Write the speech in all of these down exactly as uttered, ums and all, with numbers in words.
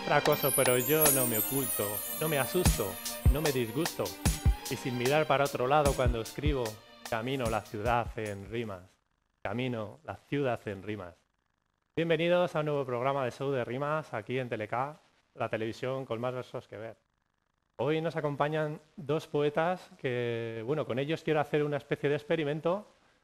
acoso, pero yo no me oculto, no me asusto, no me disgusto. Y sin mirar para otro lado cuando escribo, camino la ciudad en rimas. Camino la ciudad en rimas. Bienvenidos a un nuevo programa de Show de Rimas aquí en Teleca, la televisión con más versos que ver. Hoy nos acompañan dos poetas que, bueno, con ellos quiero hacer una especie de experimento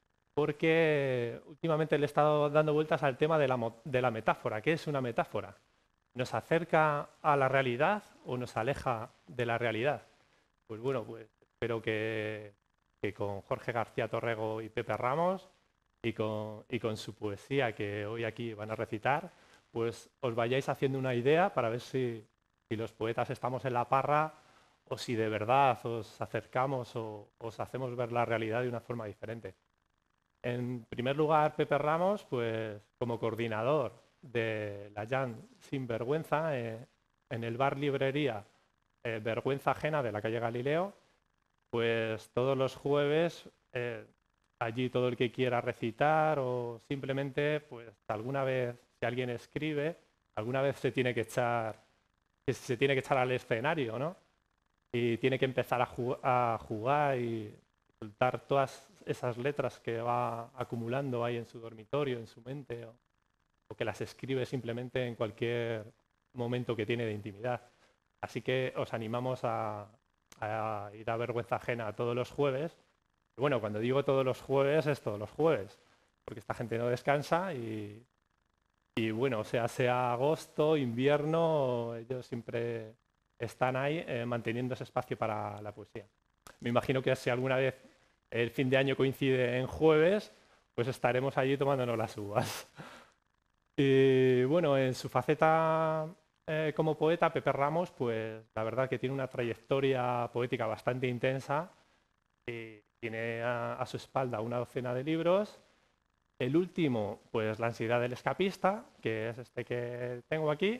porque últimamente le he estado dando vueltas al tema de la, de la metáfora. ¿Qué es una metáfora? ¿Nos acerca a la realidad o nos aleja de la realidad? Pues bueno, pues espero que, que con Jorge García Torrego y Pepe Ramos y con, y con su poesía que hoy aquí van a recitar, pues os vayáis haciendo una idea para ver si, si los poetas estamos en la parra o si de verdad os acercamos o os hacemos ver la realidad de una forma diferente. En primer lugar, Pepe Ramos, pues como coordinador de la Jam Sin Vergüenza eh, en el bar librería eh, Vergüenza Ajena de la calle Galileo, pues todos los jueves eh, allí todo el que quiera recitar o simplemente, pues alguna vez, si alguien escribe, alguna vez se tiene que echar, se tiene que echar al escenario, ¿no? Y tiene que empezar a, jug a jugar y soltar todas esas letras que va acumulando ahí en su dormitorio, en su mente, o, o que las escribe simplemente en cualquier momento que tiene de intimidad. Así que os animamos a, a ir a Vergüenza Ajena todos los jueves. Y bueno, cuando digo todos los jueves, es todos los jueves, porque esta gente no descansa y, y bueno, o sea, sea agosto, invierno, ellos siempre están ahí eh, manteniendo ese espacio para la poesía. Me imagino que si alguna vez el fin de año coincide en jueves, pues estaremos allí tomándonos las uvas. Y bueno, en su faceta eh, como poeta, Pepe Ramos, pues la verdad que tiene una trayectoria poética bastante intensa y tiene a, a su espalda una docena de libros. El último, pues La ansiedad del escapista, que es este que tengo aquí.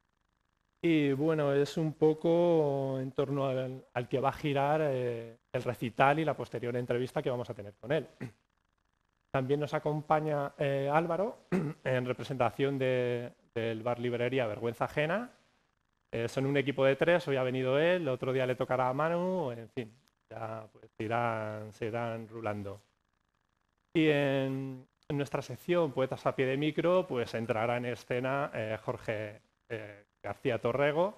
Y bueno, es un poco en torno al, al que va a girar eh, el recital y la posterior entrevista que vamos a tener con él. También nos acompaña eh, Álvaro en representación de, del bar librería Vergüenza Ajena. Eh, son un equipo de tres, hoy ha venido él, otro día le tocará a Manu, en fin, ya pues, irán, se irán rulando. Y en, en nuestra sección Poetas a pie de micro, pues entrará en escena eh, Jorge eh, García Torrego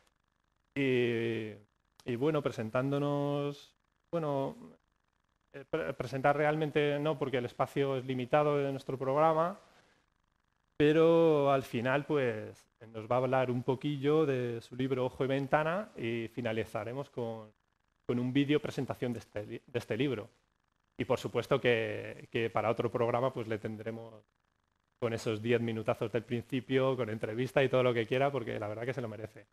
y, y bueno, presentándonos, bueno, eh, pre presentar realmente no, porque el espacio es limitado de nuestro programa, pero al final pues nos va a hablar un poquillo de su libro Ojo y Ventana y finalizaremos con, con un vídeo presentación de este, de este libro. Y por supuesto que, que para otro programa pues le tendremos con esos diez minutazos del principio, con entrevista y todo lo que quiera, porque la verdad que se lo merece.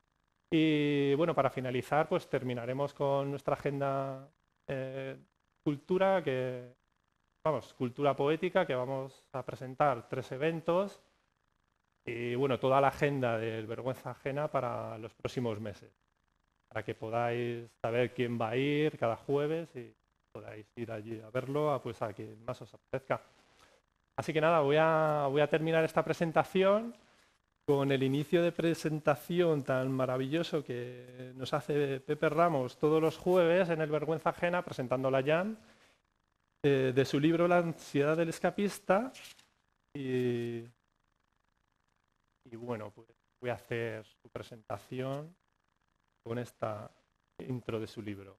Y bueno, para finalizar, pues terminaremos con nuestra agenda eh, cultura, que, vamos, cultura poética, que vamos a presentar tres eventos y bueno, toda la agenda del Vergüenza Ajena para los próximos meses, para que podáis saber quién va a ir cada jueves y podáis ir allí a verlo, a, pues a quien más os apetezca. Así que nada, voy a, voy a terminar esta presentación con el inicio de presentación tan maravilloso que nos hace Pepe Ramos todos los jueves en el Vergüenza Ajena, presentando la Jam, eh, de su libro La ansiedad del escapista. Y, y bueno, pues voy a hacer su presentación con esta intro de su libro.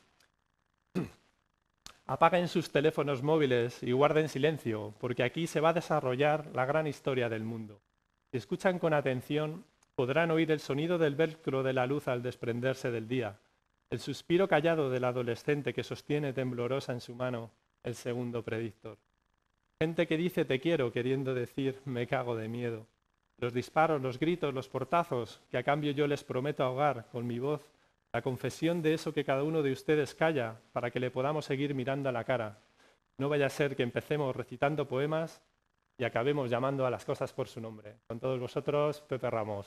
Apaguen sus teléfonos móviles y guarden silencio, porque aquí se va a desarrollar la gran historia del mundo. Si escuchan con atención, podrán oír el sonido del velcro de la luz al desprenderse del día, el suspiro callado del adolescente que sostiene temblorosa en su mano el segundo predictor. Gente que dice te quiero queriendo decir me cago de miedo. Los disparos, los gritos, los portazos, que a cambio yo les prometo ahogar con mi voz, la confesión de eso que cada uno de ustedes calla para que le podamos seguir mirando a la cara. No vaya a ser que empecemos recitando poemas y acabemos llamando a las cosas por su nombre. Con todos vosotros, Pepe Ramos.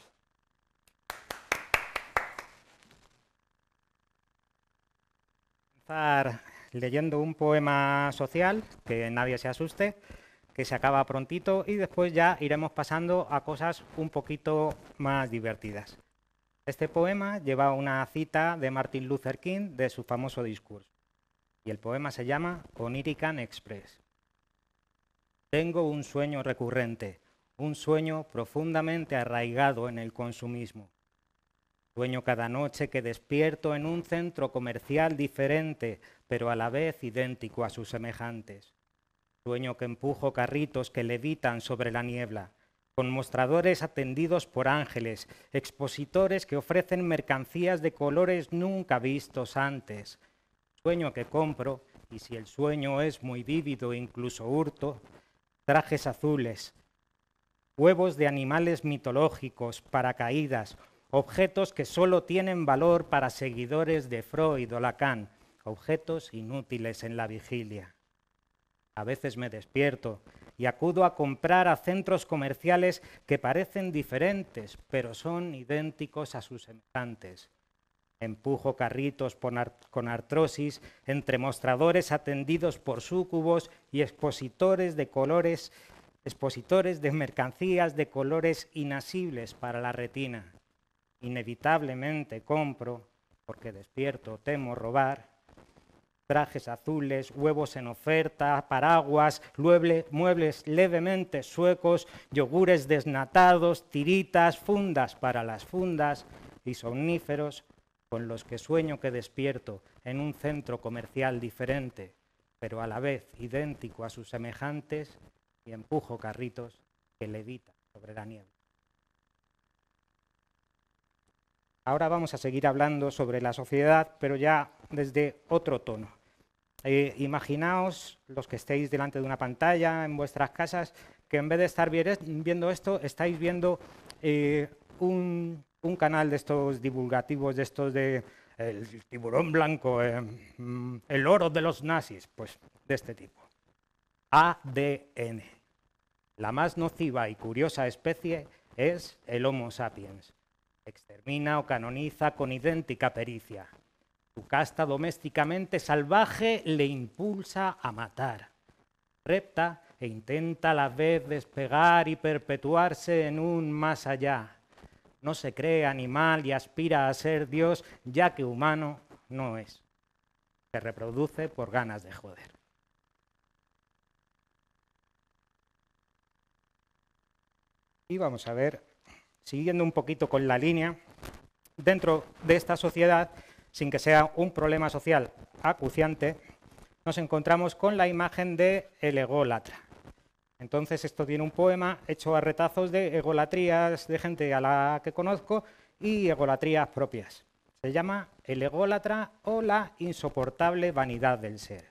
Empezar leyendo un poema social, que nadie se asuste, que se acaba prontito y después ya iremos pasando a cosas un poquito más divertidas. Este poema lleva una cita de Martin Luther King de su famoso discurso y el poema se llama Onirican Express. Tengo un sueño recurrente, un sueño profundamente arraigado en el consumismo. Sueño cada noche que despierto en un centro comercial diferente, pero a la vez idéntico a sus semejantes. Sueño que empujo carritos que levitan sobre la niebla, con mostradores atendidos por ángeles, expositores que ofrecen mercancías de colores nunca vistos antes. Sueño que compro, y si el sueño es muy vívido e incluso hurto, trajes azules, huevos de animales mitológicos, paracaídas, objetos que solo tienen valor para seguidores de Freud o Lacan, objetos inútiles en la vigilia. A veces me despierto y acudo a comprar a centros comerciales que parecen diferentes, pero son idénticos a sus semejantes. Empujo carritos con artrosis entre mostradores atendidos por súcubos y expositores de colores, expositores de mercancías de colores inasibles para la retina. Inevitablemente compro, porque despierto temo robar, trajes azules, huevos en oferta, paraguas, muebles levemente suecos, yogures desnatados, tiritas, fundas para las fundas y somníferos con los que sueño que despierto en un centro comercial diferente, pero a la vez idéntico a sus semejantes, y empujo carritos que levitan sobre la niebla. Ahora vamos a seguir hablando sobre la sociedad, pero ya desde otro tono. Eh, imaginaos, los que estéis delante de una pantalla en vuestras casas, que en vez de estar viendo esto, estáis viendo eh, un, un canal de estos divulgativos, de estos de el tiburón blanco, eh, el oro de los nazis, pues de este tipo. A D N. La más nociva y curiosa especie es el Homo sapiens. Extermina o canoniza con idéntica pericia. Su casta domésticamente salvaje le impulsa a matar. Repta e intenta a la vez despegar y perpetuarse en un más allá. No se cree animal y aspira a ser Dios, ya que humano no es. Se reproduce por ganas de joder. Y vamos a ver, siguiendo un poquito con la línea, dentro de esta sociedad, sin que sea un problema social acuciante, nos encontramos con la imagen de el ególatra. Entonces esto tiene un poema hecho a retazos de egolatrías de gente a la que conozco y egolatrías propias. Se llama El ególatra o la insoportable vanidad del ser.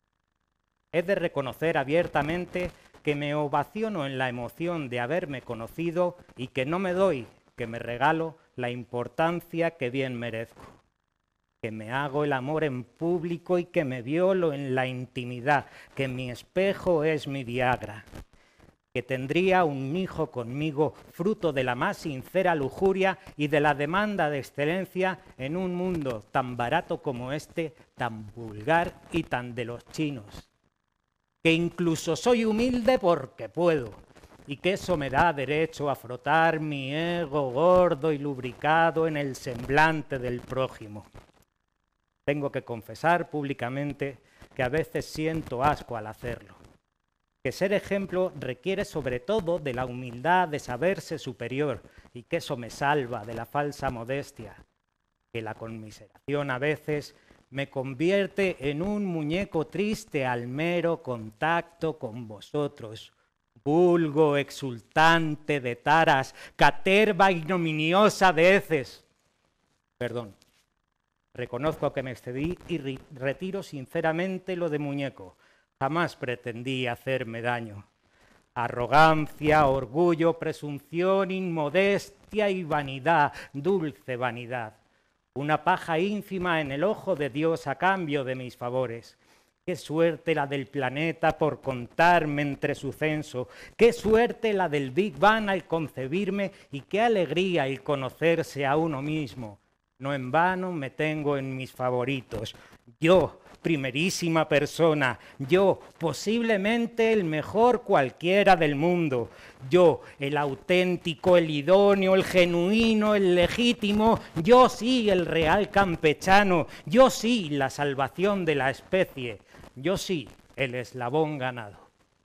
He de reconocer abiertamente que me ovaciono en la emoción de haberme conocido y que no me doy, que me regalo la importancia que bien merezco. Que me hago el amor en público y que me violo en la intimidad, que mi espejo es mi Viagra, que tendría un hijo conmigo fruto de la más sincera lujuria y de la demanda de excelencia en un mundo tan barato como este, tan vulgar y tan de los chinos, que incluso soy humilde porque puedo, y que eso me da derecho a frotar mi ego gordo y lubricado en el semblante del prójimo. Tengo que confesar públicamente que a veces siento asco al hacerlo, que ser ejemplo requiere sobre todo de la humildad de saberse superior y que eso me salva de la falsa modestia, que la conmiseración a veces me convierte en un muñeco triste al mero contacto con vosotros, vulgo exultante de taras, caterva ignominiosa de heces. Perdón. Reconozco que me excedí y retiro sinceramente lo de muñeco. Jamás pretendí hacerme daño. Arrogancia, orgullo, presunción, inmodestia y vanidad, dulce vanidad. Una paja ínfima en el ojo de Dios a cambio de mis favores. Qué suerte la del planeta por contarme entre su censo. Qué suerte la del Big Bang al concebirme y qué alegría el conocerse a uno mismo. No en vano me tengo en mis favoritos. Yo, primerísima persona, yo, posiblemente el mejor cualquiera del mundo, yo, el auténtico, el idóneo, el genuino, el legítimo, yo sí, el real campechano, yo sí, la salvación de la especie, yo sí, el eslabón ganado.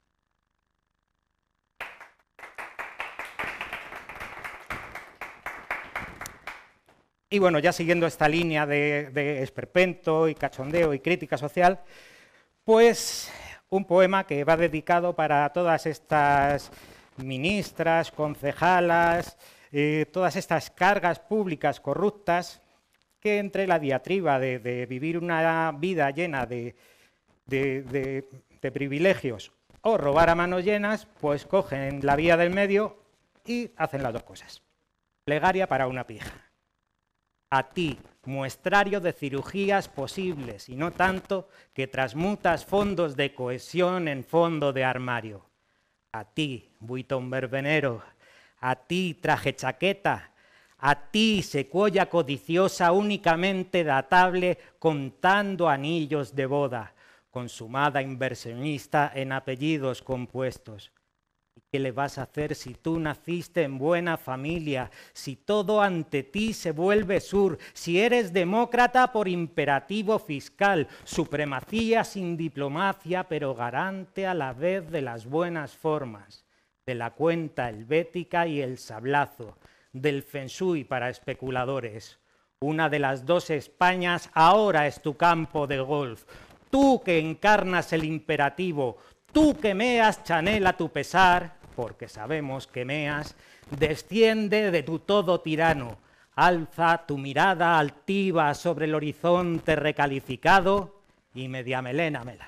Y bueno, ya siguiendo esta línea de, de esperpento y cachondeo y crítica social, pues un poema que va dedicado para todas estas ministras, concejalas, eh, todas estas cargas públicas corruptas que entre la diatriba de, de vivir una vida llena de, de, de, de privilegios o robar a manos llenas, pues cogen la vía del medio y hacen las dos cosas. Plegaria para una pija. A ti, muestrario de cirugías posibles, y no tanto que transmutas fondos de cohesión en fondo de armario. A ti, buitón verbenero, a ti, traje chaqueta, a ti, secuoya codiciosa únicamente datable contando anillos de boda, consumada inversionista en apellidos compuestos. ¿Qué le vas a hacer si tú naciste en buena familia, si todo ante ti se vuelve sur, si eres demócrata por imperativo fiscal, supremacía sin diplomacia, pero garante a la vez de las buenas formas, de la cuenta helvética y el sablazo, del feng shui para especuladores? Una de las dos Españas ahora es tu campo de golf. Tú que encarnas el imperativo, tú que meas Chanel a tu pesar, porque sabemos que meas, desciende de tu todo tirano, alza tu mirada altiva sobre el horizonte recalificado y media melénamela.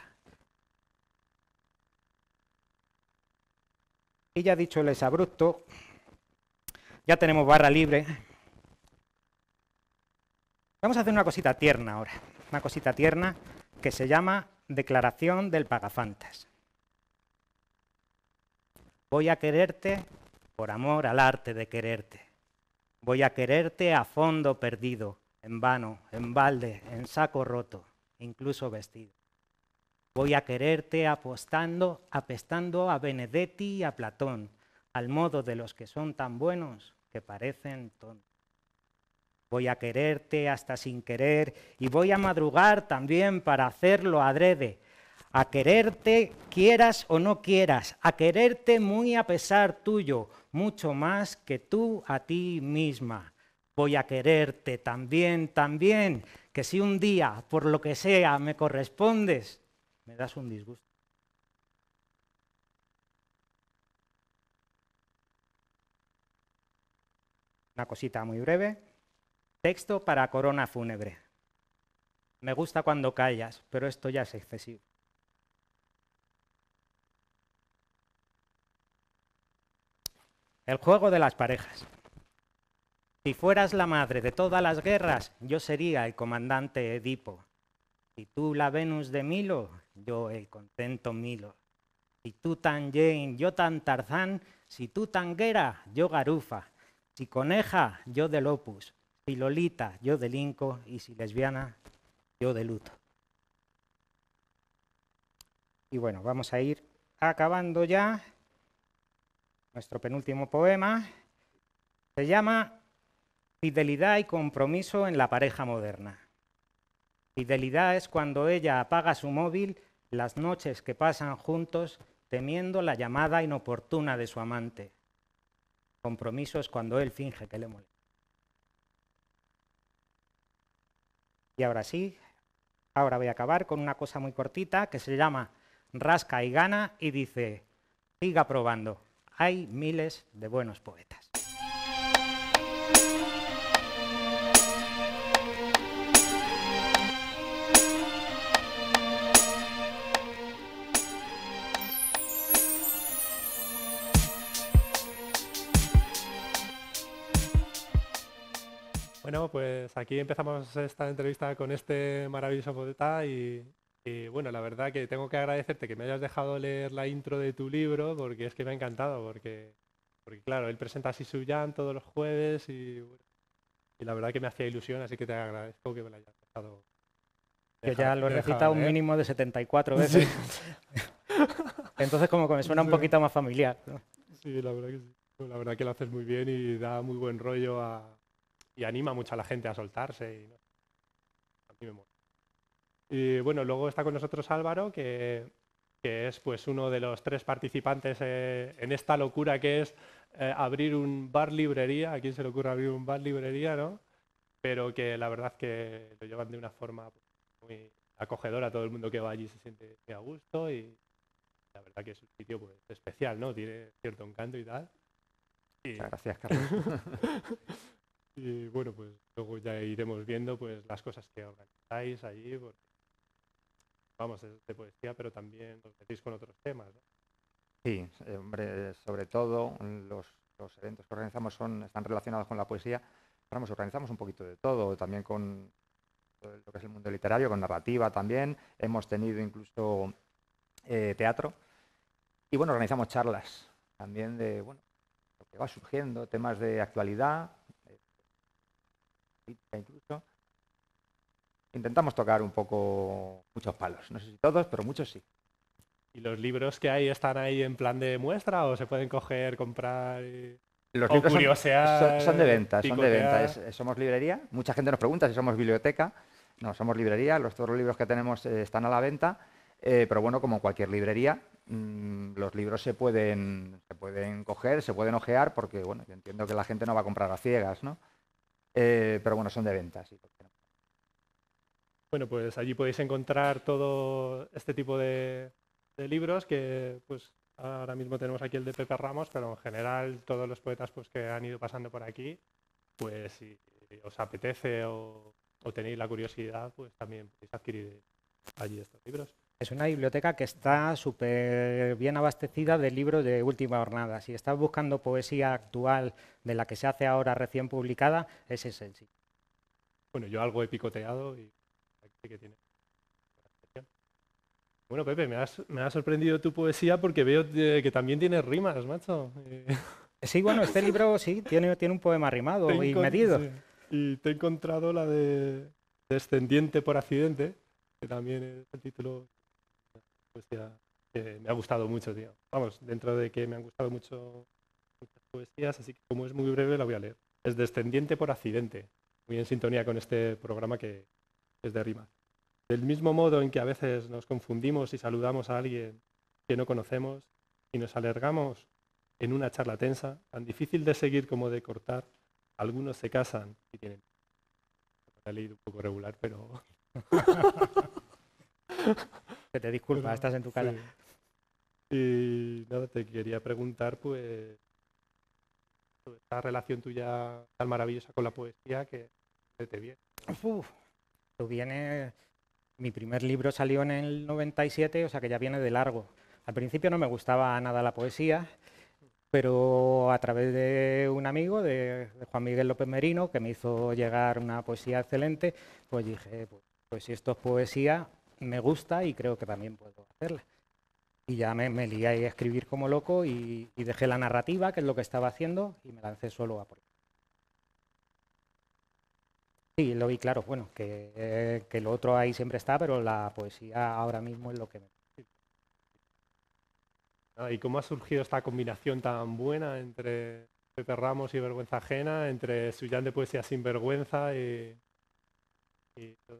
Y ya dicho el exabrupto, ya tenemos barra libre. Vamos a hacer una cosita tierna ahora, una cosita tierna que se llama Declaración del Pagafantas. Voy a quererte por amor al arte de quererte. Voy a quererte a fondo perdido, en vano, en balde, en saco roto, incluso vestido. Voy a quererte apostando, apestando a Benedetti y a Platón, al modo de los que son tan buenos que parecen tontos. Voy a quererte hasta sin querer y voy a madrugar también para hacerlo adrede. A quererte quieras o no quieras, a quererte muy a pesar tuyo, mucho más que tú a ti misma. Voy a quererte también, también, que si un día, por lo que sea, me correspondes, me das un disgusto. Una cosita muy breve. Texto para corona fúnebre. Me gusta cuando callas, pero esto ya es excesivo. El juego de las parejas. Si fueras la madre de todas las guerras, yo sería el comandante Edipo. Si tú la Venus de Milo, yo el contento Milo. Si tú tan Jane, yo tan Tarzán. Si tú tanguera, yo Garufa. Si coneja, yo del Opus. Si Lolita, yo delinco. Y si lesbiana, yo de luto. Y bueno, vamos a ir acabando ya. Nuestro penúltimo poema se llama Fidelidad y compromiso en la pareja moderna. Fidelidad es cuando ella apaga su móvil las noches que pasan juntos temiendo la llamada inoportuna de su amante. Compromiso es cuando él finge que le molesta. Y ahora sí, ahora voy a acabar con una cosa muy cortita que se llama Rasca y gana y dice, siga probando. Hay miles de buenos poetas. Bueno, pues aquí empezamos esta entrevista con este maravilloso poeta y, y bueno, la verdad que tengo que agradecerte que me hayas dejado leer la intro de tu libro porque es que me ha encantado, porque, porque claro, él presenta así su jam todos los jueves y, y la verdad que me hacía ilusión, así que te agradezco que me lo hayas dejado Yo ya lo he recitado un ¿eh? mínimo de setenta y cuatro veces. Sí. Entonces como que me suena un poquito más familiar, ¿no? Sí, la verdad que sí. La verdad que lo haces muy bien y da muy buen rollo a, y anima mucho a la gente a soltarse. Y, ¿no? A mí me mola. Y bueno, luego está con nosotros Álvaro, que, que es pues uno de los tres participantes eh, en esta locura que es eh, abrir un bar-librería. ¿A quién se le ocurre abrir un bar-librería, no? Pero que la verdad que lo llevan de una forma muy acogedora. Todo el mundo que va allí se siente muy a gusto y la verdad que es un sitio pues, especial, ¿no? Tiene cierto encanto y tal. Y, Muchas gracias, Carlos. y bueno, pues luego ya iremos viendo pues las cosas que organizáis allí, porque vamos, es de poesía, pero también os metéis con otros temas, ¿no? Sí, eh, hombre, sobre todo los, los eventos que organizamos son, están relacionados con la poesía. Vamos, organizamos un poquito de todo, también con todo lo que es el mundo literario, con narrativa también. Hemos tenido incluso eh, teatro. Y bueno, organizamos charlas también de, bueno, lo que va surgiendo, temas de actualidad, de política incluso. Intentamos tocar un poco muchos palos, no sé si todos, pero muchos sí. ¿Y los libros que hay están ahí en plan de muestra o se pueden coger, comprar y... Los o libros son, curiosear, son, son de venta, son de venta. picotear? Es- somos librería. Mucha gente nos pregunta si somos biblioteca. No, somos librería. Los, todos los libros que tenemos eh, están a la venta. Eh, pero bueno, como cualquier librería, mmm, los libros se pueden, se pueden coger, se pueden ojear, porque bueno, yo entiendo que la gente no va a comprar a ciegas, ¿no? Eh, pero bueno, son de venta, sí. Bueno, pues allí podéis encontrar todo este tipo de, de libros que pues ahora mismo tenemos aquí el de Pepe Ramos, pero en general todos los poetas pues, que han ido pasando por aquí, pues si os apetece o, o tenéis la curiosidad, pues también podéis adquirir allí estos libros. Es una biblioteca que está súper bien abastecida de libros de última jornada. Si estás buscando poesía actual de la que se hace ahora recién publicada, ese es el sitio. Bueno, yo algo he picoteado y aquí sí que tiene. Bueno, Pepe, me has, me ha sorprendido tu poesía porque veo eh, que también tienes rimas, macho. Eh, Sí, bueno, este libro sí, tiene, tiene un poema rimado te he y encon- medido. sí. Y te he encontrado la de Descendiente por accidente, que también es el título de poesía que me ha gustado mucho, tío. Vamos, dentro de que me han gustado mucho muchas poesías, así que como es muy breve la voy a leer. Es Descendiente por accidente, muy en sintonía con este programa que es de rimas. Del mismo modo en que a veces nos confundimos y saludamos a alguien que no conocemos y nos alargamos en una charla tensa, tan difícil de seguir como de cortar, algunos se casan y tienen... Lo he leído un poco regular, pero... Que te disculpa, pero, estás en tu cara. sí. Y nada, te quería preguntar, pues, sobre esta relación tuya tan maravillosa con la poesía que te viene. Uf, esto viene... Mi primer libro salió en el noventa y siete, o sea que ya viene de largo. Al principio no me gustaba nada la poesía, pero a través de un amigo, de, de Juan Miguel López Merino, que me hizo llegar una poesía excelente, pues dije, pues, pues si esto es poesía, me gusta y creo que también puedo hacerla. Y ya me, me lié a escribir como loco y, y dejé la narrativa, que es lo que estaba haciendo, y me lancé solo a por ello. Sí, lo vi claro, bueno, que, eh, que lo otro ahí siempre está, pero la poesía ahora mismo es lo que me... Ah, ¿y cómo ha surgido esta combinación tan buena entre Pepe Ramos y Vergüenza Ajena, entre Suyán de Poesía Sin Vergüenza y... y todo?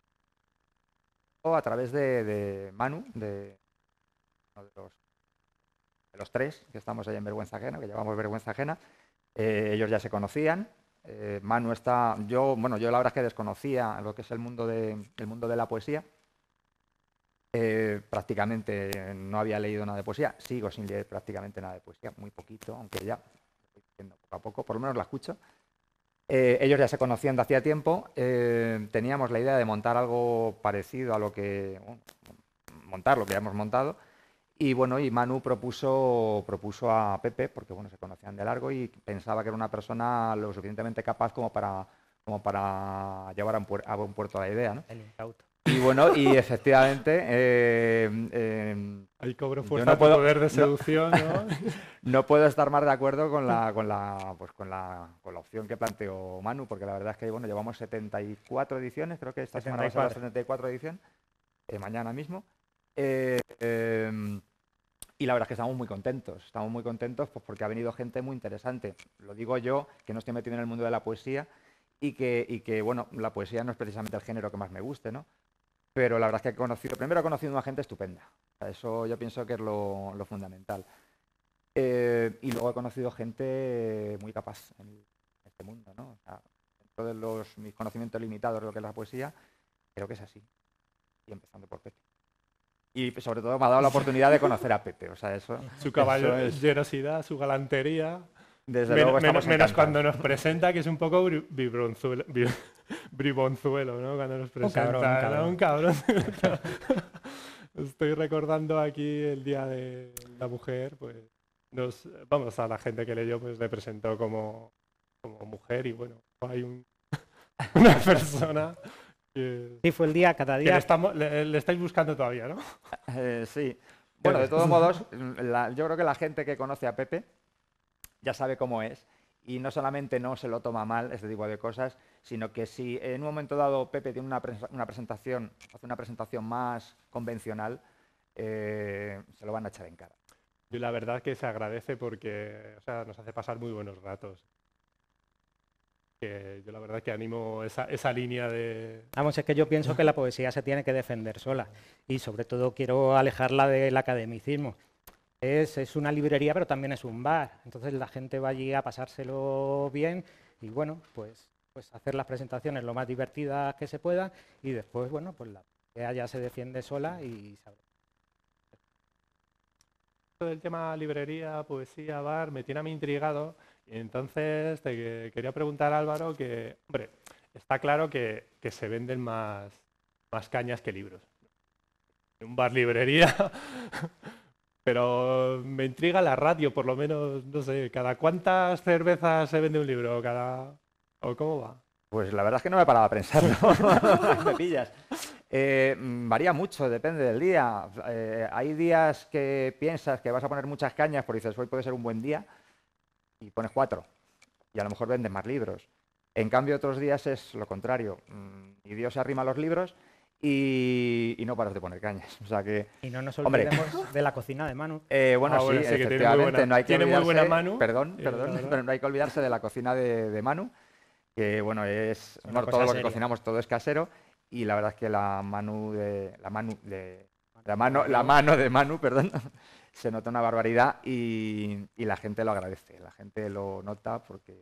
A través de, de Manu, de uno de los, de los tres que estamos ahí en Vergüenza Ajena, que llevamos Vergüenza Ajena. Eh, ellos ya se conocían. Eh, Manu está, yo, bueno, yo la verdad es que desconocía lo que es el mundo de, el mundo de la poesía. Eh, prácticamente no había leído nada de poesía, sigo sin leer prácticamente nada de poesía, muy poquito, aunque ya estoy leyendo poco a poco, por lo menos la escucho. Eh, ellos ya se conocían de hacía tiempo, eh, teníamos la idea de montar algo parecido a lo que, bueno, montar lo que ya hemos montado. Y bueno, y Manu propuso, propuso a Pepe, porque bueno, se conocían de largo y pensaba que era una persona lo suficientemente capaz como para, como para llevar a un, puer a buen puerto la idea, ¿no? El incauto. Y bueno, y efectivamente, eh, eh, Ahí cobro Yo fuerza no tu puedo- poder de no- seducción, ¿no? No puedo estar más de acuerdo con la, con la, pues con la, con la opción que planteó Manu, porque la verdad es que bueno, llevamos setenta y cuatro ediciones, creo que esta semana va a ser la setenta y cuatro. setenta y cuatro edición, eh, mañana mismo. Eh, eh, y la verdad es que estamos muy contentos, estamos muy contentos pues, porque ha venido gente muy interesante. Lo digo yo, que no estoy metido en el mundo de la poesía y que, y que bueno, la poesía no es precisamente el género que más me guste, ¿no? Pero la verdad es que he conocido, primero he conocido una gente estupenda. O sea, eso yo pienso que es lo, lo fundamental. Eh, y luego he conocido gente muy capaz en este mundo, ¿no? O sea, dentro de los, mis conocimientos limitados de lo que es la poesía, creo que es así. Y empezando por Pepe. Y sobre todo me ha dado la oportunidad de conocer a Pepe. O sea, eso, Su eso es, caballerosidad, su galantería. desde Men- luego men- estamos menos encantados. cuando nos presenta, que es un poco bri- vibronzuelo, bi- bribonzuelo, ¿no? Cuando nos presenta, cabrón, un ¿no? cabrón. Un cabrón. Estoy recordando aquí el Día de la Mujer, pues nos, vamos, a la gente que leyó, pues le presentó como, como mujer y bueno, hay un- una persona que, Sí, fue el día, cada que día. le, estamos, le, le estáis buscando todavía, ¿no? Eh, sí. Bueno, de todos modos, la- yo creo que la gente que conoce a Pepe ya sabe cómo es y no solamente no se lo toma mal este tipo de cosas, sino que si en un momento dado Pepe tiene una, pres- una presentación, hace una presentación más convencional, eh, se lo van a echar en cara. Y la verdad que se agradece porque, o sea, nos hace pasar muy buenos ratos. Que yo la verdad que animo esa, esa línea de... Vamos, es que yo pienso que la poesía se tiene que defender sola y sobre todo quiero alejarla del academicismo. Es, es una librería, pero también es un bar. Entonces la gente va allí a pasárselo bien y bueno, pues, pues hacer las presentaciones lo más divertidas que se pueda y después, bueno, pues la poesía ya se defiende sola y sabe. del tema librería, poesía, bar, me tiene a mí intrigado. Y entonces te que- quería preguntar a Álvaro que, hombre, está claro que, que se venden más, más cañas que libros. En un bar librería, pero me intriga la radio, por lo menos, no sé, ¿cada cuántas cervezas se vende un libro? ¿Cada... ¿O cómo va? Pues la verdad es que no me he parado a pensarlo. Me pillas. Eh, mm, varía mucho, depende del día. Eh, hay días que piensas que vas a poner muchas cañas porque dices, hoy puede ser un buen día y pones cuatro y a lo mejor vendes más libros. En cambio, otros días es lo contrario. Mm, Y Dios se arrima a los libros y, y no paras de poner cañas. O sea que, Y no nos hombre, olvidemos de la cocina de Manu. eh, bueno, Ah, sí, bueno, sí, que tiene muy efectivamente, buena- no hay que tiene muy buena olvidarse, Manu, perdón, y la perdón, verdad. pero no hay que olvidarse de la cocina de, de Manu, que bueno, es, una bueno, cosa todo lo que seria. cocinamos, todo es casero, y la verdad es que la Manu de, la Manu de, la mano, la mano de Manu, perdón, se nota una barbaridad y, y la gente lo agradece, la gente lo nota porque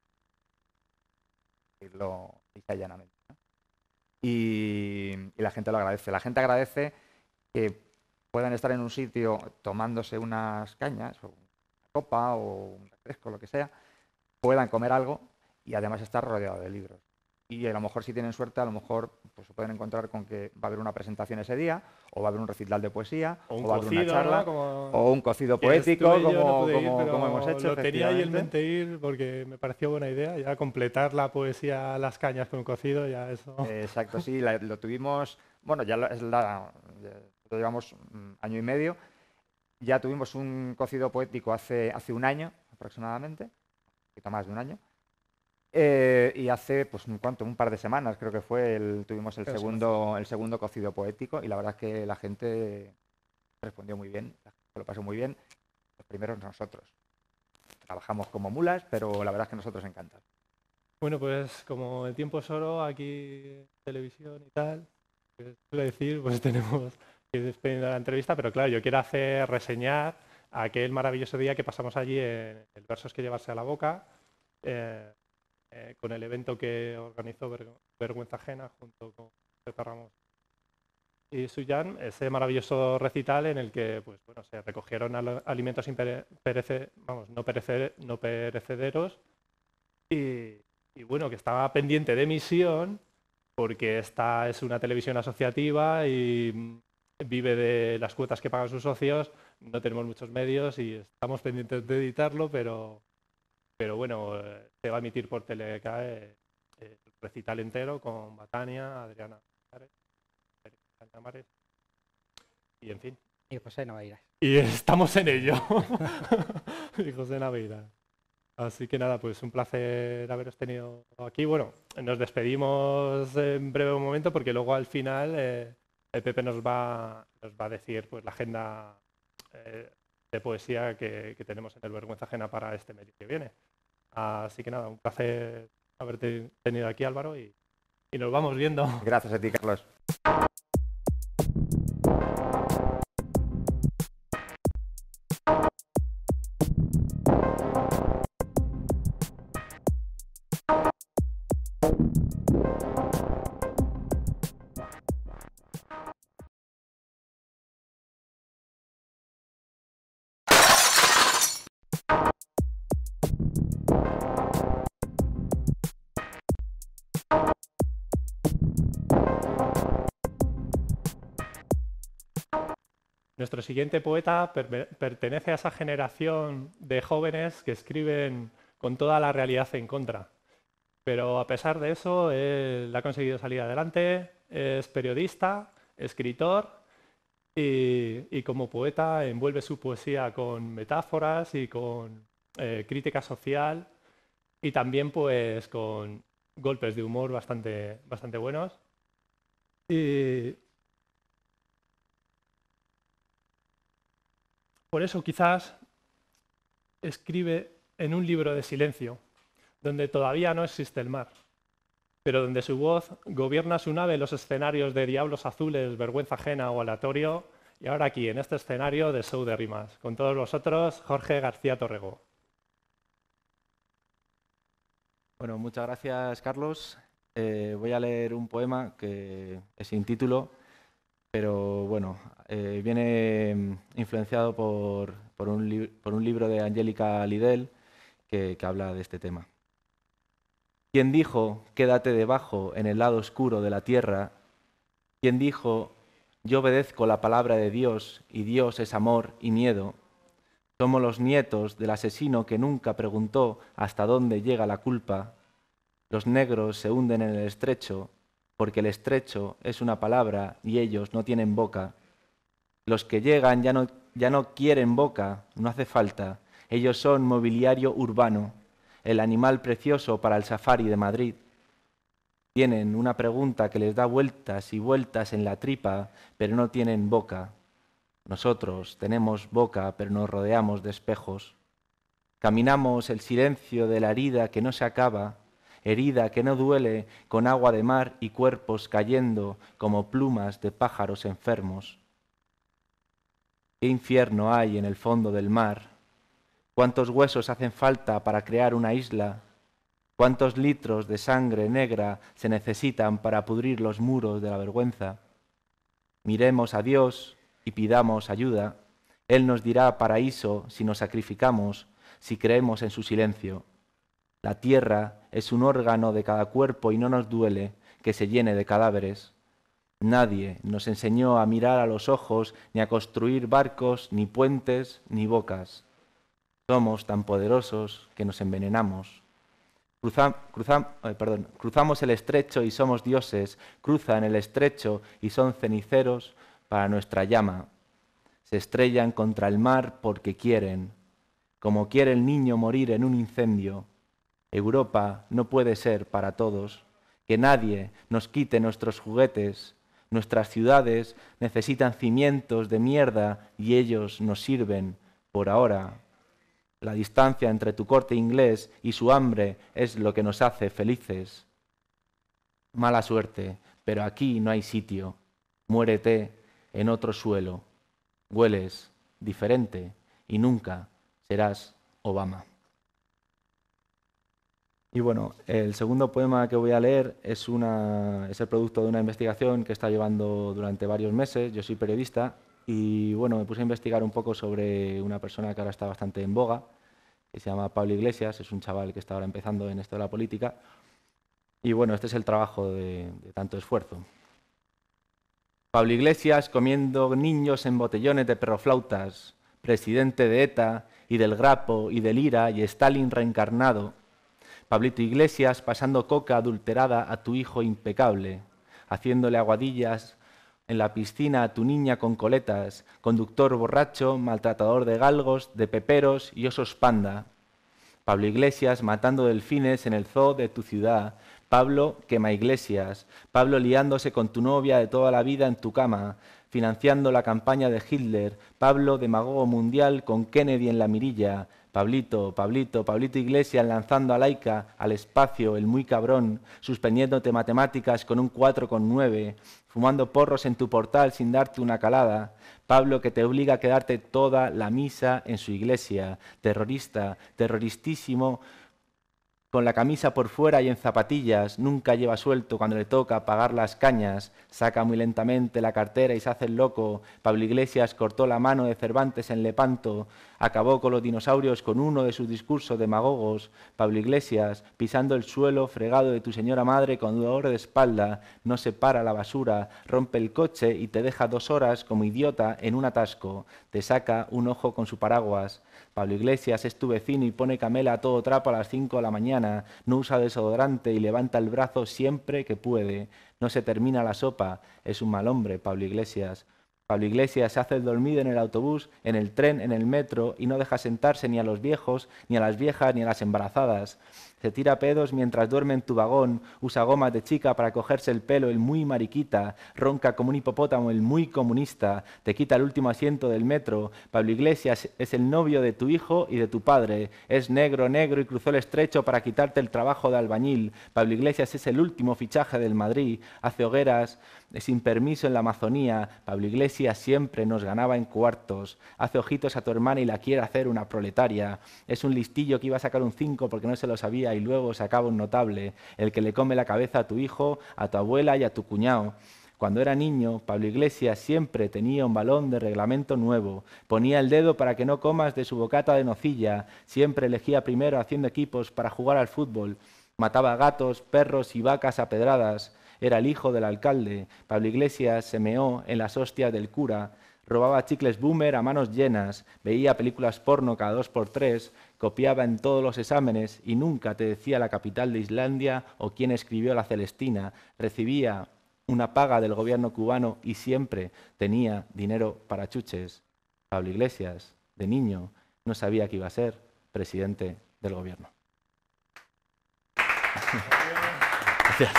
lo dice llanamente, ¿no? Y, y la gente lo agradece. La gente agradece que puedan estar en un sitio tomándose unas cañas, o una copa, o un refresco, lo que sea, puedan comer algo y además estar rodeado de libros. Y a lo mejor si tienen suerte, a lo mejor pues, se pueden encontrar con que va a haber una presentación ese día, o va a haber un recital de poesía, O un o va a haber una cocido, charla, ¿no? Como... o un cocido que poético, estuve yo, no como, pude ir, como- pero como hemos hecho, lo tenía ahí en efectivamente. mente ir porque me pareció buena idea, ya completar la poesía a las cañas con un cocido, ya eso. Eh, Exacto, sí, la- lo tuvimos, bueno, ya lo, es la, ya lo llevamos mm, año y medio, ya tuvimos un cocido poético hace, hace un año aproximadamente, un poquito más de un año, eh, y hace, pues, un, ¿cuánto? Un par de semanas creo que fue, el, tuvimos el Tres segundo, el segundo cocido poético y la verdad es que la gente respondió muy bien, la gente lo pasó muy bien, los primeros nosotros. Trabajamos como mulas, pero la verdad es que nosotros encantados. Bueno, pues como el tiempo es oro, aquí televisión y tal, pues, suele decir, pues tenemos que ir despidiendo la entrevista, pero claro, yo quiero hacer reseñar aquel maravilloso día que pasamos allí en el Versos que llevarse a la boca, eh, eh, con el evento que organizó Ver- Vergüenza Ajena junto con Pepe Ramos y Suyan, ese maravilloso recital en el que pues, bueno, se recogieron al- alimentos impere- perece- vamos, no, perece- no perecederos y, y, bueno, que estaba pendiente de emisión porque esta es una televisión asociativa y mm, vive de las cuotas que pagan sus socios, no tenemos muchos medios y estamos pendientes de editarlo, pero, pero bueno, eh, se va a emitir por Telecae eh, el recital entero con Batania, Adriana Mares, y en fin. Y José Naveiras. Y estamos en ello. Y José Naveiras. Así que nada, pues un placer haberos tenido aquí. Bueno, nos despedimos en breve momento porque luego al final eh, el Pepe nos va, nos va a decir pues, la agenda eh, de poesía que, que tenemos en el Vergüenza Ajena para este mes que viene. Así que nada, un placer haberte tenido aquí, Álvaro, y, y nos vamos viendo. Gracias a ti, Carlos. Nuestro siguiente poeta per pertenece a esa generación de jóvenes que escriben con toda la realidad en contra. Pero a pesar de eso, él ha conseguido salir adelante, es periodista, escritor y, y como poeta envuelve su poesía con metáforas y con eh, crítica social y también pues con golpes de humor bastante, bastante buenos. Y por eso quizás escribe en un libro de silencio, donde todavía no existe el mar, pero donde su voz gobierna su nave en los escenarios de Diablos Azules, Vergüenza Ajena o Aleatorio, y ahora aquí, en este escenario de Show de Rimas. Con todos vosotros, Jorge García Torrego. Bueno, muchas gracias, Carlos. Eh, voy a leer un poema que es sin título, pero bueno, eh, viene influenciado por, por, un por un libro de Angélica Lidell que, que habla de este tema. ¿Quién dijo, quédate debajo en el lado oscuro de la tierra? ¿Quién dijo, yo obedezco la palabra de Dios y Dios es amor y miedo? Somos los nietos del asesino que nunca preguntó hasta dónde llega la culpa. Los negros se hunden en el estrecho porque el estrecho es una palabra y ellos no tienen boca. Los que llegan ya no, ya no quieren boca, no hace falta. Ellos son mobiliario urbano, el animal precioso para el safari de Madrid. Tienen una pregunta que les da vueltas y vueltas en la tripa, pero no tienen boca. Nosotros tenemos boca, pero nos rodeamos de espejos. Caminamos el silencio de la herida que no se acaba, herida que no duele, con agua de mar y cuerpos cayendo como plumas de pájaros enfermos. ¿Qué infierno hay en el fondo del mar? ¿Cuántos huesos hacen falta para crear una isla? ¿Cuántos litros de sangre negra se necesitan para pudrir los muros de la vergüenza? Miremos a Dios y pidamos ayuda. Él nos dirá paraíso si nos sacrificamos, si creemos en su silencio. La tierra es un órgano de cada cuerpo y no nos duele que se llene de cadáveres. Nadie nos enseñó a mirar a los ojos, ni a construir barcos, ni puentes, ni bocas. Somos tan poderosos que nos envenenamos. Cruza, cruza, eh, perdón, cruzamos el estrecho y somos dioses, cruzan el estrecho y son ceniceros para nuestra llama. Se estrellan contra el mar porque quieren, como quiere el niño morir en un incendio. Europa no puede ser para todos, que nadie nos quite nuestros juguetes. Nuestras ciudades necesitan cimientos de mierda y ellos nos sirven por ahora. La distancia entre tu corte inglés y su hambre es lo que nos hace felices. Mala suerte, pero aquí no hay sitio. Muérete en otro suelo. Hueles diferente y nunca serás Obama. Y bueno, el segundo poema que voy a leer es, una, es el producto de una investigación que está llevando durante varios meses. Yo soy periodista y bueno, me puse a investigar un poco sobre una persona que ahora está bastante en boga, que se llama Pablo Iglesias. Es un chaval que está ahora empezando en esto de la política. Y bueno, este es el trabajo de, de tanto esfuerzo. Pablo Iglesias comiendo niños en botellones de perroflautas, presidente de ETA y del Grapo y del IRA y Stalin reencarnado. Pablito Iglesias pasando coca adulterada a tu hijo impecable, haciéndole aguadillas en la piscina tu niña con coletas, conductor borracho, maltratador de galgos, de peperos y osos panda. Pablo Iglesias matando delfines en el zoo de tu ciudad. Pablo quema iglesias. Pablo liándose con tu novia de toda la vida en tu cama, financiando la campaña de Hitler. Pablo demagogo mundial con Kennedy en la mirilla. Pablito, Pablito, Pablito Iglesias lanzando a Laika al espacio, el muy cabrón, suspendiéndote matemáticas con un cuatro coma nueve, fumando porros en tu portal sin darte una calada. Pablo que te obliga a quedarte toda la misa en su iglesia. Terrorista, terroristísimo, con la camisa por fuera y en zapatillas, nunca lleva suelto cuando le toca pagar las cañas, saca muy lentamente la cartera y se hace el loco. Pablo Iglesias cortó la mano de Cervantes en Lepanto, acabó con los dinosaurios con uno de sus discursos demagogos. Pablo Iglesias, pisando el suelo fregado de tu señora madre con dolor de espalda, no separa la basura, rompe el coche y te deja dos horas como idiota en un atasco, te saca un ojo con su paraguas. Pablo Iglesias es tu vecino y pone camela a todo trapo a las cinco de la mañana, no usa desodorante y levanta el brazo siempre que puede. No se termina la sopa, es un mal hombre, Pablo Iglesias. Pablo Iglesias se hace el dormido en el autobús, en el tren, en el metro y no deja sentarse ni a los viejos, ni a las viejas, ni a las embarazadas. Se tira pedos mientras duerme en tu vagón, usa gomas de chica para cogerse el pelo, el muy mariquita, ronca como un hipopótamo, el muy comunista, te quita el último asiento del metro. Pablo Iglesias es el novio de tu hijo y de tu padre, es negro, negro y cruzó el estrecho para quitarte el trabajo de albañil. Pablo Iglesias es el último fichaje del Madrid, hace hogueras sin permiso en la Amazonía. Pablo Iglesias siempre nos ganaba en cuartos, hace ojitos a tu hermana y la quiere hacer una proletaria. Es un listillo que iba a sacar un cinco porque no se lo sabía y luego sacaba un notable, el que le come la cabeza a tu hijo, a tu abuela y a tu cuñado. Cuando era niño, Pablo Iglesias siempre tenía un balón de reglamento nuevo, ponía el dedo para que no comas de su bocata de nocilla, siempre elegía primero haciendo equipos para jugar al fútbol, mataba gatos, perros y vacas a pedradas, era el hijo del alcalde. Pablo Iglesias se meó en las hostias del cura, robaba chicles Boomer a manos llenas, veía películas porno cada dos por tres, copiaba en todos los exámenes y nunca te decía la capital de Islandia o quién escribió la Celestina. Recibía una paga del gobierno cubano y siempre tenía dinero para chuches. Pablo Iglesias, de niño, no sabía que iba a ser presidente del gobierno. Gracias.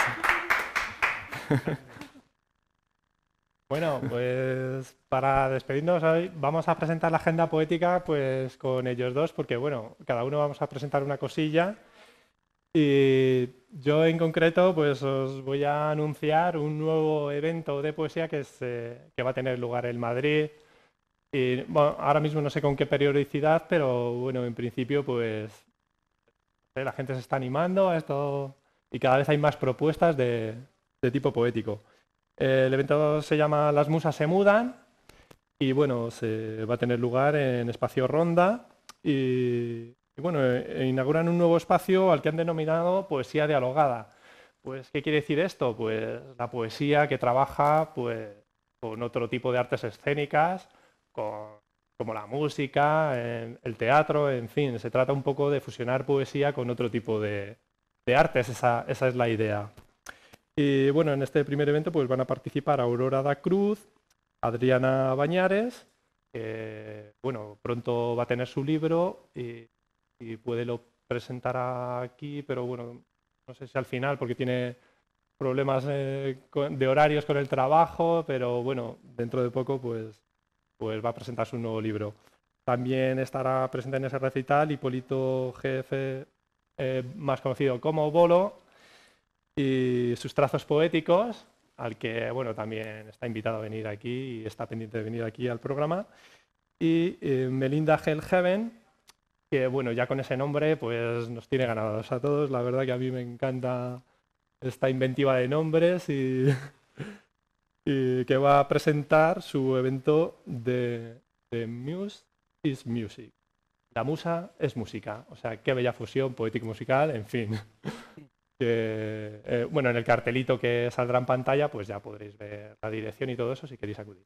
Bueno, pues para despedirnos hoy vamos a presentar la agenda poética pues con ellos dos, porque bueno, cada uno vamos a presentar una cosilla y yo en concreto pues os voy a anunciar un nuevo evento de poesía que, es, eh, que va a tener lugar en Madrid y bueno, ahora mismo no sé con qué periodicidad, pero bueno, en principio pues la gente se está animando a esto y cada vez hay más propuestas de, de tipo poético. El evento se llama Las Musas se mudan y bueno, se va a tener lugar en Espacio Ronda y, y bueno, e, inauguran un nuevo espacio al que han denominado Poesía Dialogada. Pues, ¿qué quiere decir esto? Pues la poesía que trabaja pues, con otro tipo de artes escénicas, con, como la música, el teatro, en fin, se trata un poco de fusionar poesía con otro tipo de, de artes, esa, esa es la idea. Y bueno, en este primer evento pues van a participar Aurora da Cruz, Adriana Bañares, que bueno, pronto va a tener su libro y, y puede lo presentar aquí, pero bueno, no sé si al final porque tiene problemas eh, de horarios con el trabajo, pero bueno, dentro de poco pues, pues va a presentar su nuevo libro. También estará presente en ese recital Hipólito G F, eh, más conocido como Bolo, y sus trazos poéticos, al que bueno, también está invitado a venir aquí y está pendiente de venir aquí al programa. Y eh, Melinda Hellheaven, que bueno, ya con ese nombre pues nos tiene ganados a todos. La verdad que a mí me encanta esta inventiva de nombres y, y que va a presentar su evento de, de Muse is Music. La musa es música, o sea, qué bella fusión poético-musical, en fin. Que, eh, bueno, en el cartelito que saldrá en pantalla, pues ya podréis ver la dirección y todo eso si queréis acudir.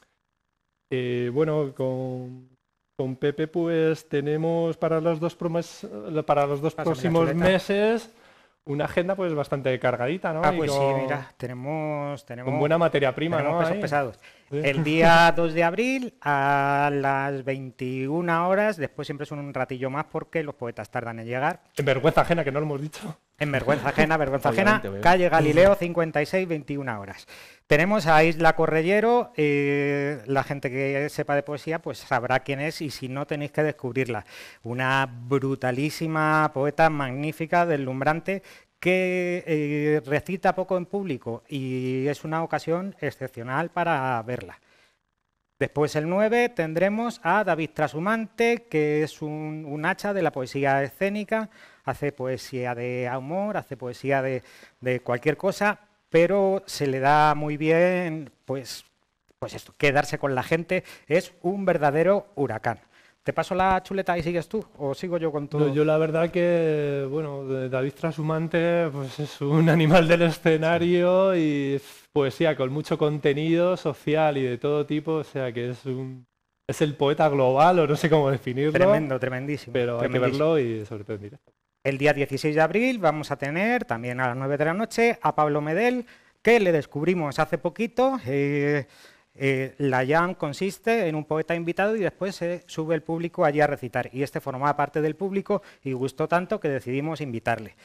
Eh, bueno, con, con Pepe pues tenemos para los dos, promes, para los dos próximos meses una agenda pues bastante cargadita, ¿no? Ah, Y pues con, sí, mira, tenemos, tenemos, con buena materia prima, tenemos ¿no? pesos Ahí. pesados. Sí. El día dos de abril a las veintiuna horas, después siempre son un ratillo más porque los poetas tardan en llegar. En vergüenza ajena, que no lo hemos dicho. En vergüenza ajena, vergüenza ajena, Obviamente, obviamente. calle Galileo cincuenta y seis, veintiuna horas. Tenemos a Isla Correllero, eh, la gente que sepa de poesía pues sabrá quién es y si no tenéis que descubrirla. Una brutalísima poeta magnífica, deslumbrante, que eh, recita poco en público y es una ocasión excepcional para verla. Después el nueve tendremos a David Trashumante, que es un, un hacha de la poesía escénica, hace poesía de humor, hace poesía de, de cualquier cosa, pero se le da muy bien, pues, pues esto, quedarse con la gente, es un verdadero huracán. ¿Te paso la chuleta y sigues tú? ¿O sigo yo con todo? No, yo la verdad que, bueno, de David Trashumante pues es un animal del escenario y poesía con mucho contenido social y de todo tipo, o sea que es un es el poeta global, o no sé cómo definirlo. Tremendo, tremendísimo. Pero hay que verlo y sobre todo en directo. El día dieciséis de abril vamos a tener, también a las nueve de la noche, a Pablo Medel, que le descubrimos hace poquito. Eh, eh, la jam consiste en un poeta invitado y después se sube el público allí a recitar. Y este formaba parte del público y gustó tanto que decidimos invitarle.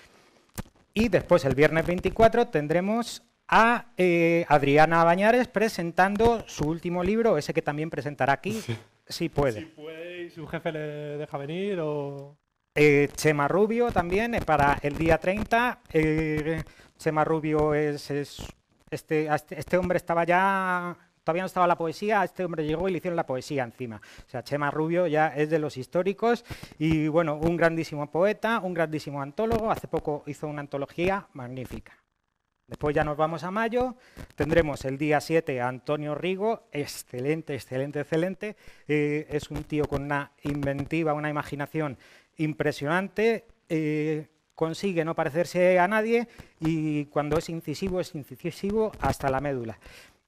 Y después, el viernes veinticuatro, tendremos a eh, Adriana Bañares presentando su último libro, ese que también presentará aquí, sí, si puede. Si puede y su jefe le deja venir o... Eh, Chema Rubio también, eh, para el día treinta. Eh, Chema Rubio es, es este, este hombre estaba ya, todavía no estaba la poesía, este hombre llegó y le hicieron la poesía encima. O sea, Chema Rubio ya es de los históricos y bueno, un grandísimo poeta, un grandísimo antólogo. Hace poco hizo una antología magnífica. Después ya nos vamos a mayo, tendremos el día siete a Antonio Rigo, excelente, excelente, excelente. Eh, es un tío con una inventiva, una imaginación impresionante, eh, consigue no parecerse a nadie y cuando es incisivo, es incisivo hasta la médula.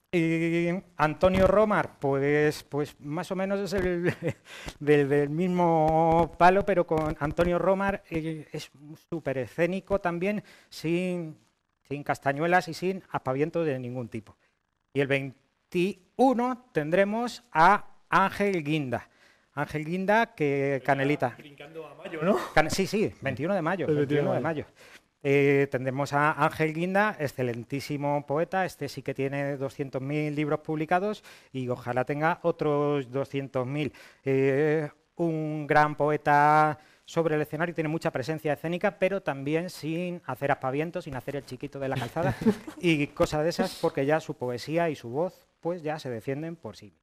Eh, Antonio Romar, pues, pues más o menos es el del, del mismo palo, pero con Antonio Romar eh, es súper escénico también, sin... sin castañuelas y sin aspavientos de ningún tipo. Y el veintiuno tendremos a Ángel Guinda. Ángel Guinda, que Canelita. Brincando a mayo, ¿no? Can sí, sí, veintiuno de mayo. veintiuno de mayo. Eh, tendremos a Ángel Guinda, excelentísimo poeta. Este sí que tiene doscientos mil libros publicados y ojalá tenga otros doscientos mil. Eh, un gran poeta sobre el escenario, tiene mucha presencia escénica, pero también sin hacer aspavientos, sin hacer el chiquito de la calzada y cosas de esas, porque ya su poesía y su voz pues ya se defienden por sí.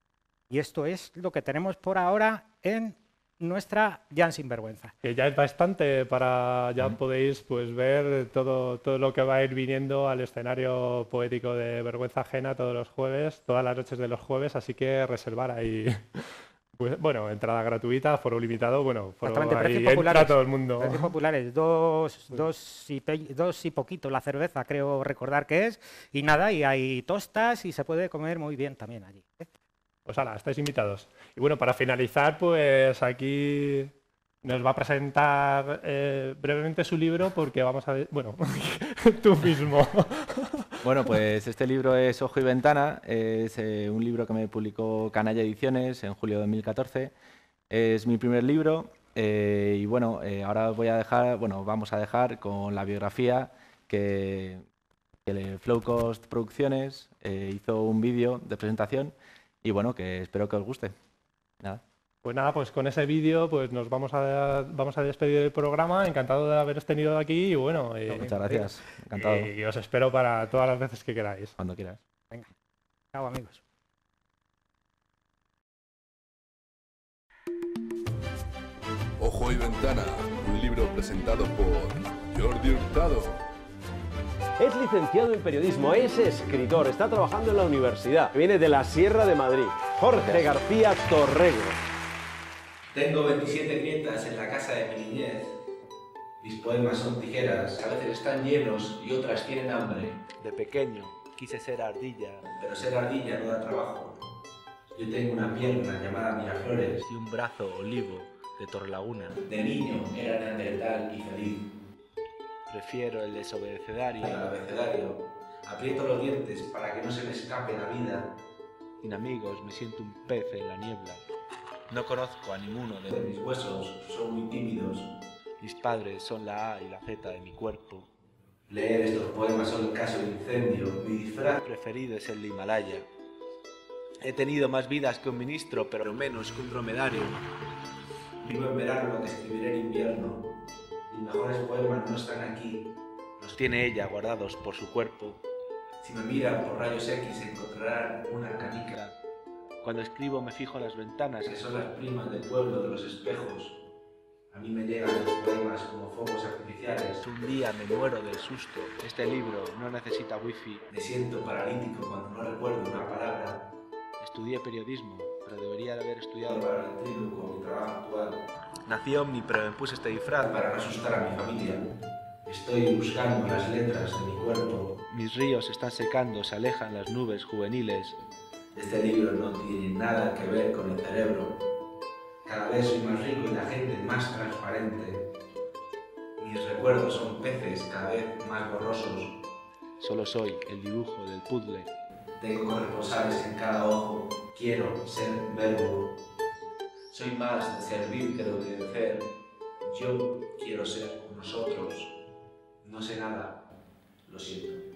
Y esto es lo que tenemos por ahora en nuestra Jam Sinvergüenza. Que ya es bastante para, ya mm. podéis pues ver todo, todo lo que va a ir viniendo al escenario poético de Vergüenza Ajena todos los jueves, todas las noches de los jueves, así que reservar ahí... Pues, bueno, entrada gratuita, foro limitado, bueno, foro ahí entra todo el mundo. Precios populares, dos, dos, y pe dos y poquito la cerveza, creo recordar que es, y nada, y hay tostas y se puede comer muy bien también allí, ¿eh? Pues ala, estáis invitados. Y bueno, para finalizar, pues aquí nos va a presentar eh, brevemente su libro porque vamos a ver, bueno, tú mismo. Bueno, pues este libro es Ojo y Ventana, es eh, un libro que me publicó Canalla Ediciones en julio de dos mil catorce. Es mi primer libro eh, y bueno, eh, ahora voy a dejar, bueno, vamos a dejar con la biografía que, que Flow Cost Producciones eh, hizo un vídeo de presentación y bueno, que espero que os guste. Nada. Pues nada, pues con ese vídeo pues nos vamos a, vamos a despedir del programa. Encantado de haberos tenido aquí y bueno... Eh, Muchas gracias, encantado. Y os espero para todas las veces que queráis. Cuando quieras. Venga, chao amigos. Ojo y Ventana, un libro presentado por Jordi Hurtado. Es licenciado en periodismo, es escritor, está trabajando en la universidad, viene de la Sierra de Madrid. Jorge García Torrego. Tengo veintisiete grietas en la casa de mi niñez. Mis poemas son tijeras, a veces están llenos y otras tienen hambre. De pequeño quise ser ardilla. Pero ser ardilla no da trabajo. Yo tengo una pierna llamada Miraflores. Y un brazo olivo de Torrelaguna. De niño era neandertal y feliz. Prefiero el desobedecedario. El abecedario. Aprieto los dientes para que no se me escape la vida. Sin amigos me siento un pez en la niebla. No conozco a ninguno de Mis huesos son muy tímidos. mis padres, son la A y la Z de mi cuerpo. Leer estos poemas solo en caso de incendio. Mi disfraz Preferido es el de Himalaya. He tenido más vidas que un ministro, pero menos que un dromedario. vivo en verano lo que escribiré en invierno. Mis mejores poemas no están aquí. Los tiene ella guardados por su cuerpo. Si me miran por rayos X encontrarán una canica. Cuando escribo me fijo en las ventanas. Que son las primas del pueblo de los espejos. A mí me llegan los poemas como fuegos artificiales. Un día me muero del susto. Este libro no necesita wifi. Me siento paralítico cuando no recuerdo una palabra. Estudié periodismo, pero debería de haber estudiado Para el trílogo con mi trabajo actual. Nací ovni, pero me puse este disfraz. Para no asustar a mi familia. Estoy buscando las letras de mi cuerpo. Mis ríos están secando, se alejan las nubes juveniles. Este libro no tiene nada que ver con el cerebro. Cada vez soy más rico y la gente más transparente. Mis recuerdos son peces cada vez más borrosos. Solo soy el dibujo del puzzle. Tengo corresponsales en cada ojo. Quiero ser verbo. Soy más de servir que de obedecer. Yo quiero ser con nosotros. No sé nada. Lo siento.